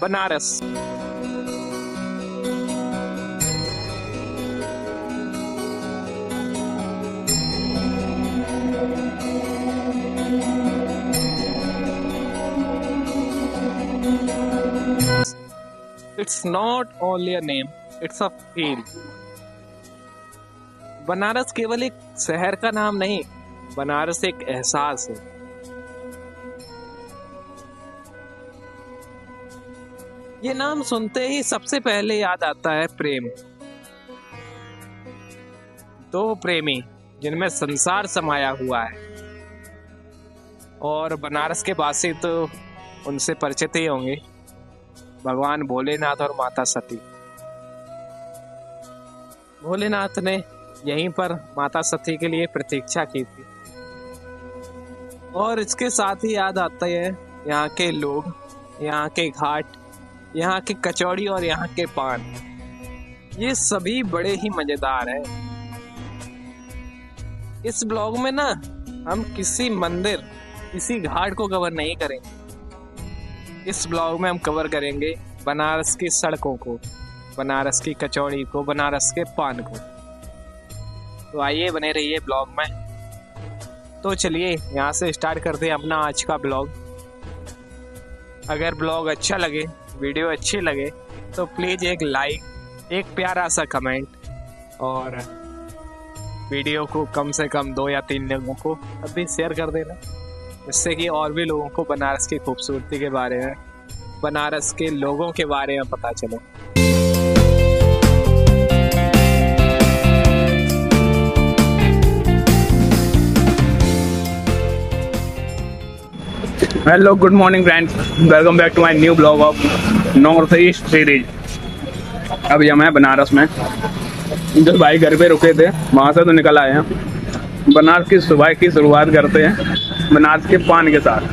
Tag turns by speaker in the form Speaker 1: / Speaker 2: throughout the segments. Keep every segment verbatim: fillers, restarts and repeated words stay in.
Speaker 1: Banaras. It's not only a name, it's a feel. Banaras केवल एक शहर का नाम नहीं, बनारस एक एहसास है। ये नाम सुनते ही सबसे पहले याद आता है प्रेम। दो प्रेमी जिनमें संसार समाया हुआ है, और बनारस के वासी तो उनसे परिचित ही होंगे, भगवान भोलेनाथ और माता सती। भोलेनाथ ने यहीं पर माता सती के लिए प्रतीक्षा की थी, और इसके साथ ही याद आता है यहाँ के लोग, यहाँ के घाट, यहाँ की कचौड़ी और यहाँ के पान। ये सभी बड़े ही मजेदार हैं। इस ब्लॉग में ना हम किसी मंदिर, किसी घाट को कवर नहीं करेंगे। इस ब्लॉग में हम कवर करेंगे बनारस की सड़कों को, बनारस की कचौड़ी को, बनारस के पान को। तो आइए बने रहिए ब्लॉग में। तो चलिए यहाँ से स्टार्ट करते हैं अपना आज का ब्लॉग। अगर ब्लॉग अच्छा लगे, वीडियो अच्छी लगे, तो प्लीज़ एक लाइक, एक प्यारा सा कमेंट, और वीडियो को कम से कम दो या तीन लोगों को अभी शेयर कर देना, जिससे कि और भी लोगों को बनारस की खूबसूरती के बारे में, बनारस के लोगों के बारे में पता चले।
Speaker 2: Hello, good morning friends, welcome back to my new blog of north east series. अभी हम हैं बनारस में। जो भाई घर पे रुके थे वहाँ से तो निकल आए हैं। बनारस की सुबह की शुरुआत करते हैं बनारस के पान के साथ।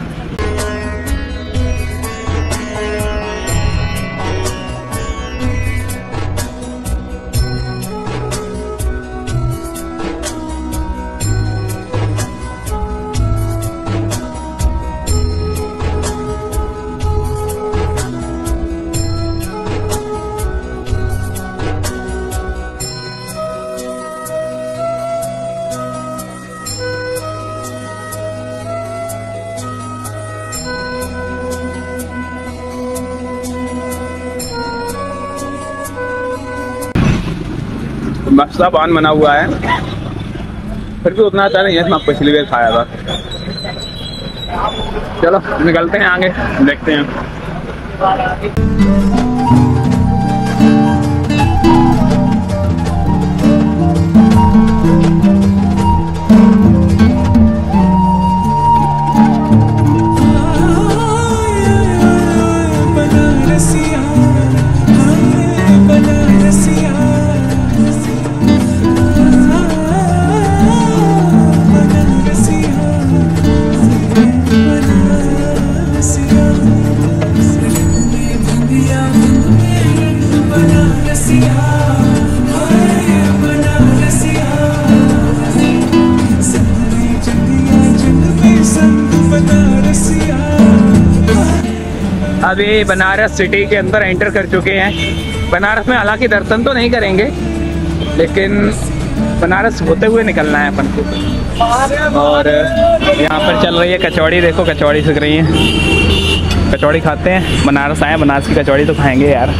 Speaker 2: मस्ता पान बना हुआ है, फिर भी उतना अच्छा नहीं है जितना पिछली बार खाया था। चलो निकलते हैं आगे, देखते हैं। अभी बनारस सिटी के अंदर एंटर कर चुके हैं। बनारस में हालांकि दर्शन तो नहीं करेंगे, लेकिन बनारस होते हुए निकलना है अपन को। और यहाँ पर चल रही है कचौड़ी, देखो कचौड़ी सीख रही है। कचौड़ी खाते हैं, बनारस आए, बनारस की कचौड़ी तो खाएंगे यार।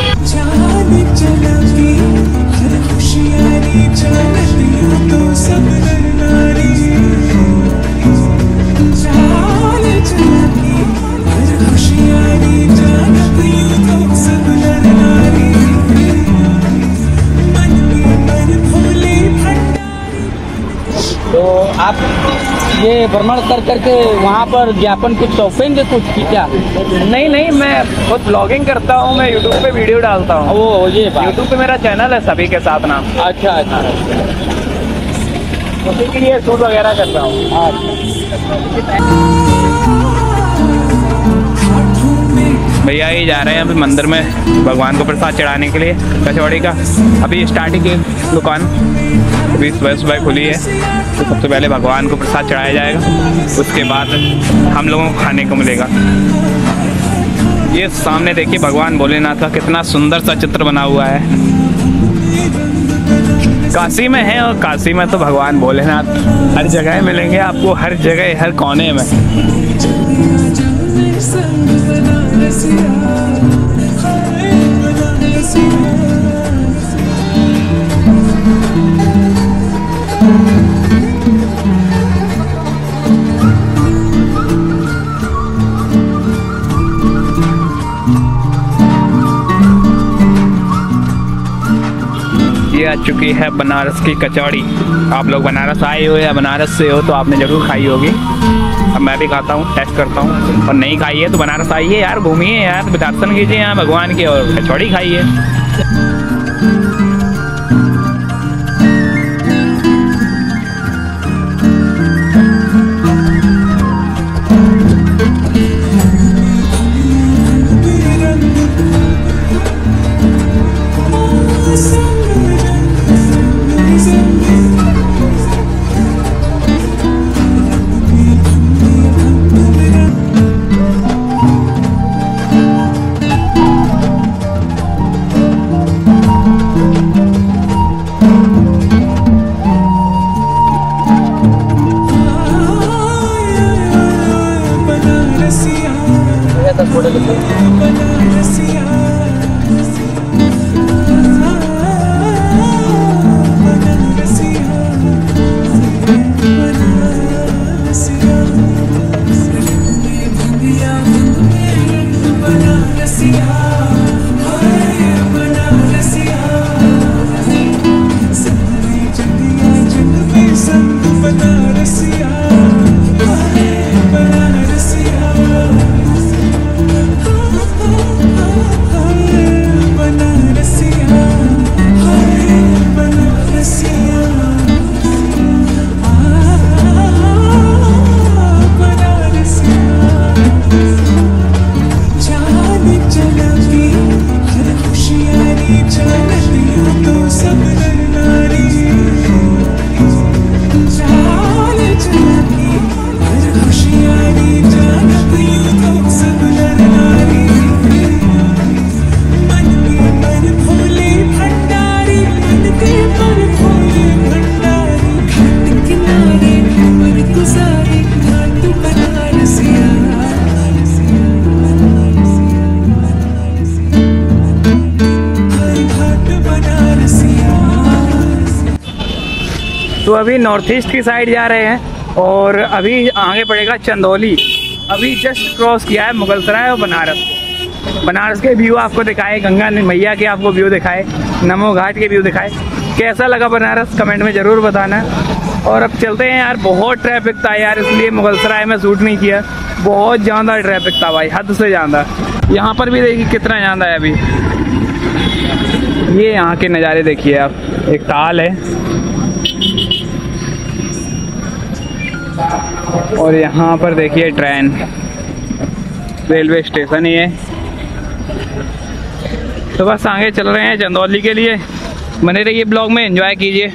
Speaker 3: तो आप ये भ्रमण कर करके वहाँ पर ज्ञापन कुछ सौंपेंगे कुछ की क्या?
Speaker 2: नहीं नहीं, मैं खुद ब्लॉगिंग करता हूँ, मैं यूट्यूब पे वीडियो डालता हूँ।
Speaker 3: वो ये
Speaker 2: यूट्यूब पे मेरा चैनल है सभी के साथ नाम।
Speaker 3: अच्छा अच्छा,
Speaker 2: उसी के लिए शूट वगैरह करता हूँ। भैया ही जा रहे हैं अभी मंदिर में भगवान को प्रसाद चढ़ाने के लिए कचौड़ी का। अभी स्टार्टिंग की दुकान अभी सुबह सुबह खुली है, तो सबसे पहले भगवान को प्रसाद चढ़ाया जाएगा, उसके बाद हम लोगों को खाने को मिलेगा। ये सामने देखिए भगवान भोलेनाथ का कितना सुंदर सा चित्र बना हुआ है। काशी में है, और काशी में तो भगवान भोलेनाथ हर जगह मिलेंगे आपको, हर जगह हर कोने में। ये आ चुकी है बनारस की कचौड़ी। आप लोग बनारस आए हो या बनारस से हो तो आपने ज़रूर खाई होगी। अब मैं भी खाता हूँ, टेस्ट करता हूँ। और नहीं खाई है तो बनारस आइए यार, घूमिए यार, दर्शन कीजिए यहाँ भगवान के और कचौड़ी खाइए। तो अभी नॉर्थ ईस्ट की साइड जा रहे हैं और अभी आगे पड़ेगा चंदौली। अभी जस्ट क्रॉस किया है मुगलसराय और बनारस। बनारस के व्यू आपको दिखाए, गंगा मैया के आपको व्यू दिखाए, नमो घाट के व्यू दिखाए। कैसा लगा बनारस कमेंट में ज़रूर बताना। और अब चलते हैं यार, बहुत ट्रैफिक था यार, इसलिए मुगलसराय में शूट नहीं किया। बहुत ज़्यादा ट्रैफिक था भाई, हद से ज़्यादा। यहाँ पर भी देखिए कितना ज़्यादा है अभी। ये यहाँ के नज़ारे देखिए आप, एक ताल है और यहाँ पर देखिए ट्रेन, रेलवे स्टेशन ही है। तो बस आगे चल रहे हैं चंदौली के लिए। बने रहिए ब्लॉग में, एंजॉय कीजिए।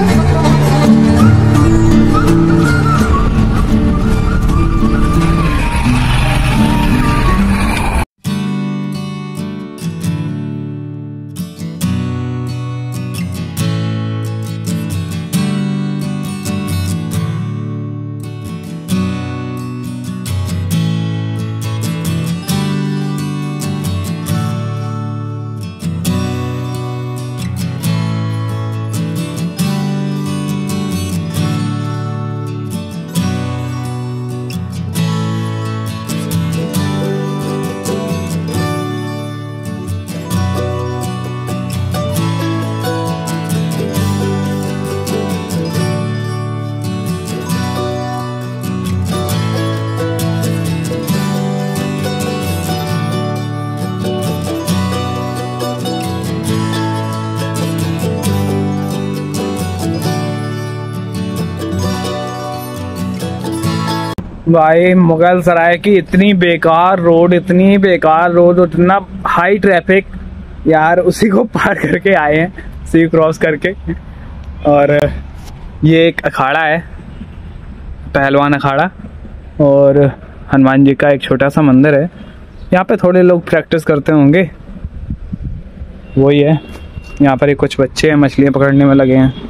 Speaker 2: भाई मुगलसराय की इतनी बेकार रोड, इतनी बेकार रोड, इतना हाई ट्रैफिक यार, उसी को पार करके आए हैं, सी क्रॉस करके। और ये एक अखाड़ा है, पहलवान अखाड़ा, और हनुमान जी का एक छोटा सा मंदिर है। यहाँ पे थोड़े लोग प्रैक्टिस करते होंगे, वही है। यहाँ पर ही कुछ बच्चे हैं, मछलियाँ पकड़ने में लगे हैं।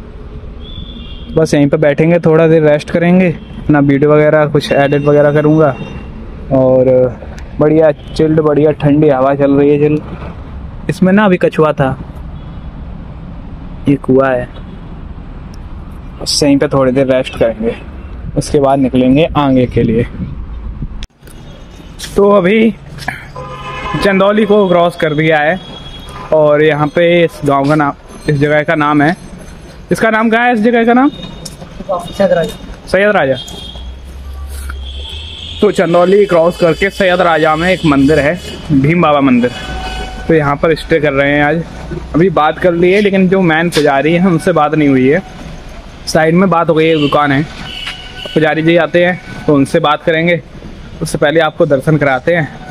Speaker 2: बस यहीं पे बैठेंगे, थोड़ा देर रेस्ट करेंगे, अपना वीडियो वगैरह कुछ एडिट वगैरह करूँगा और बढ़िया चिल्ड, बढ़िया ठंडी हवा चल रही है। चिल इसमें ना अभी कछुआ था, ये कुआं है। बस यहीं पे थोड़ी देर रेस्ट करेंगे, उसके बाद निकलेंगे आगे के लिए। तो अभी चंदौली को क्रॉस कर दिया है और यहाँ पे इस गांव का नाम, इस जगह का नाम है, इसका नाम क्या है इस जगह का नाम?
Speaker 3: सैयद राजा।
Speaker 2: सैयद राजा। तो चंदौली क्रॉस करके सैयद राजा में एक मंदिर है, भीम बाबा मंदिर। तो यहाँ पर स्टे कर रहे हैं आज। अभी बात कर ली है, लेकिन जो मैन पुजारी है उनसे बात नहीं हुई है। साइड में बात हो गई है, दुकान है, पुजारी जी आते हैं तो उनसे बात करेंगे। उससे पहले आपको दर्शन कराते हैं।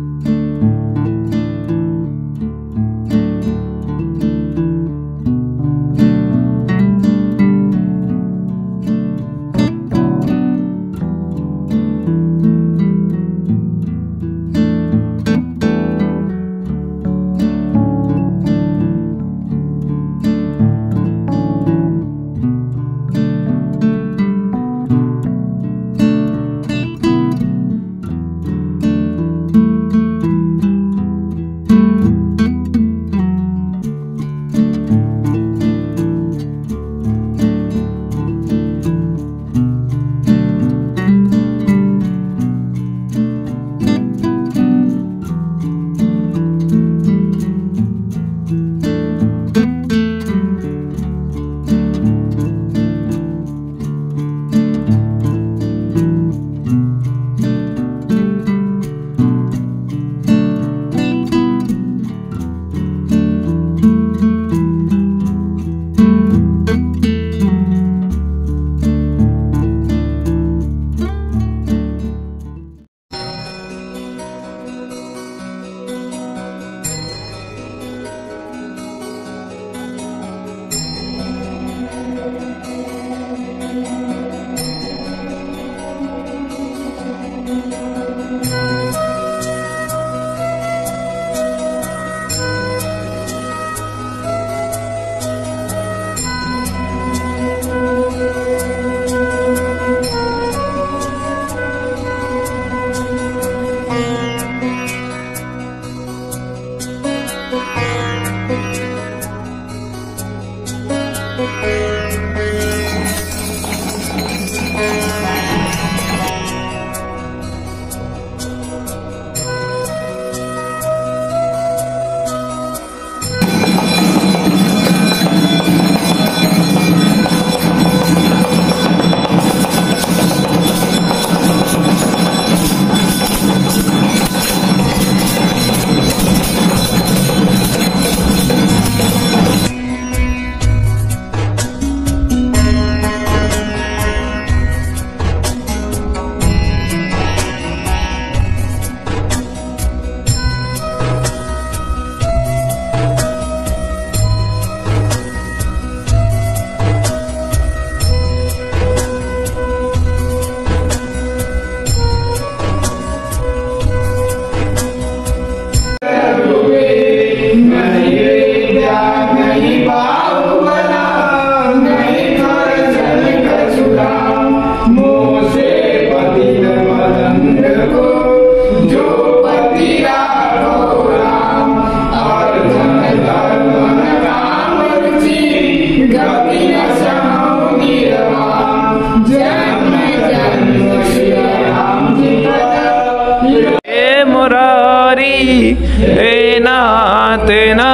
Speaker 1: हे नाथ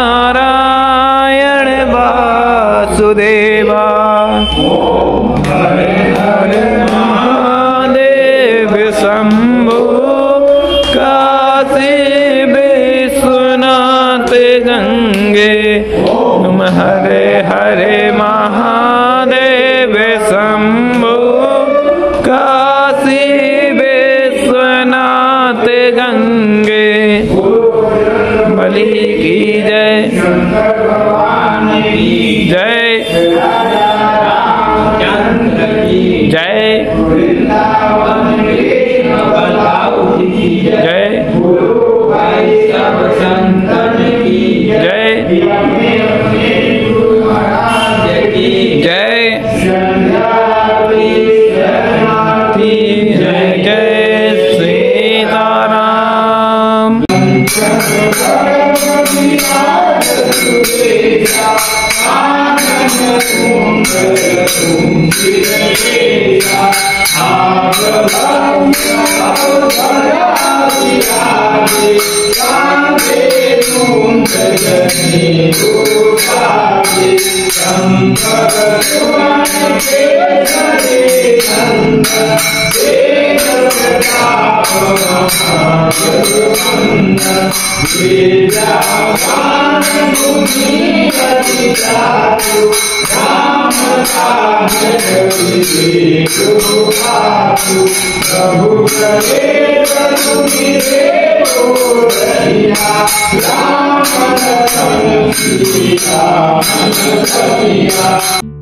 Speaker 1: नारायण वासुदेवा। हरे हरे महादेव शंभो काशी विश्वनाथ गंगे। तुम हरे हरे महादेव शंभो काशी विश्वनाथ गंगे। बलि की जय, जय जय जय।
Speaker 4: प्रभु करे राम